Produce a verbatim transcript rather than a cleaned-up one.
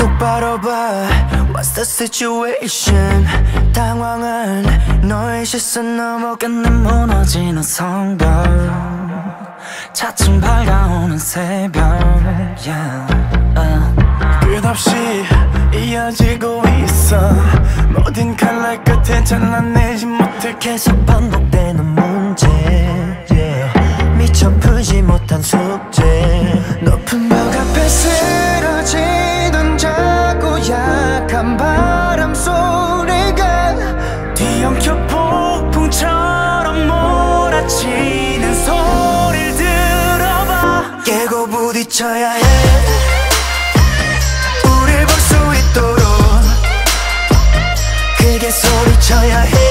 똑바로 봐. What's the situation? 당황한 너의 시선 넘어 끝내 무너지는 성벽. 차츰 밝아오는 새벽. Yeah. uh. 끝없이 이어지고 있어. 모든 칼날 끝에 잘라내지 못해 계속 반복되는 문제. yeah. 미처 풀지 못한 숙제. 높은 벽 앞에 쓰러지던 작고 약한 바람 소리가 뒤엉켜 폭풍처럼 몰아치는 소리를 들어봐. 깨고 부딪혀야 해. 우릴 볼 수 있도록 크게 소리쳐야 해.